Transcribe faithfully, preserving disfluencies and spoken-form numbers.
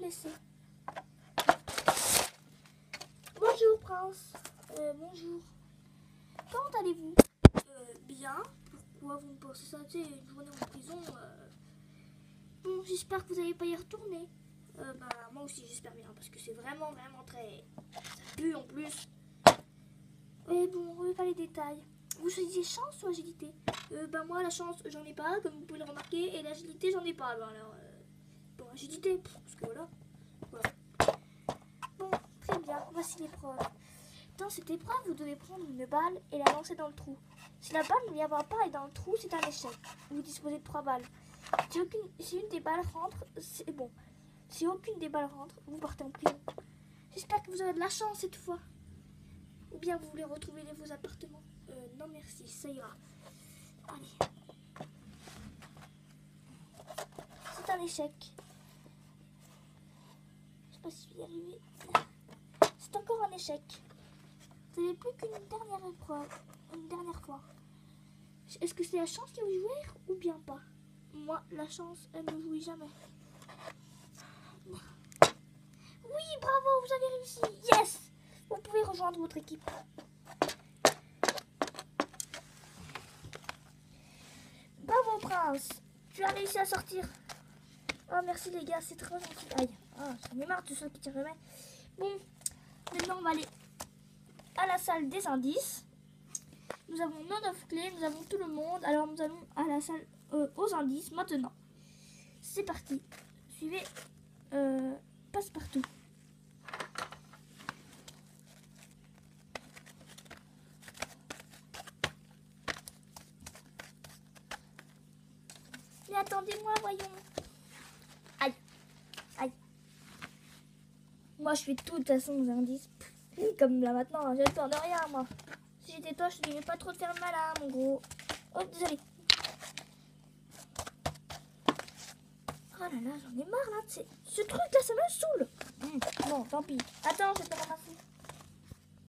laisser. Bonjour Prince. Euh, bonjour. Comment allez-vous? euh, Bien. Pourquoi vous me pensez ça? Tu sais, une journée en prison. Euh... Bon, j'espère que vous n'allez pas y retourner. Euh, bah, moi aussi j'espère bien, parce que c'est vraiment, vraiment très... Ça pue en plus. Et bon, on remet pas les détails. Vous choisissez chance ou agilité? euh, Bah moi, la chance, j'en ai pas, comme vous pouvez le remarquer, et l'agilité, j'en ai pas. Bah, alors, euh... bon, agilité, parce que voilà. voilà. Bon, très bien, voici l'épreuve. Dans cette épreuve, vous devez prendre une balle et la lancer dans le trou. Si la balle n'y va pas et dans le trou, c'est un échec. Vous disposez de trois balles. Si, aucune, si une des balles rentre, c'est bon. Si aucune des balles rentre, vous partez en prison. J'espère que vous aurez de la chance cette fois. Ou bien vous voulez retrouver les, vos appartements. Euh, non merci, ça ira. Allez. C'est un échec. Je sais pas si je vais y arriver. C'est encore un échec. Vous n'avez plus qu'une dernière épreuve. Une dernière fois. Est-ce que c'est la chance qui vous jouer ou bien pas? Moi, la chance, elle ne jouit jamais. Oui, bravo, vous avez réussi. Yes! Vous pouvez rejoindre votre équipe. Bravo, Prince. Tu as réussi à sortir. Oh, merci les gars, c'est très gentil. Aïe, oh, j'en ai marre de ceux qui tirent jamais. Bon, maintenant on va aller à la salle des indices. Nous avons nos neuf clés, nous avons tout le monde. Alors nous allons à la salle euh, aux indices maintenant. C'est parti. Suivez euh, Passe-Partout. Mais attendez-moi, voyons. Aïe, aïe. Moi je fais tout de toute façon aux indices. Comme là maintenant, j'ai peur de rien moi. Si j'étais toi, je ne devais pas trop te faire mal à mon gros. Oh, désolé. Oh là là, j'en ai marre là. Ce truc là, ça me saoule. Mmh, bon, tant pis. Attends, je vais te ramasser.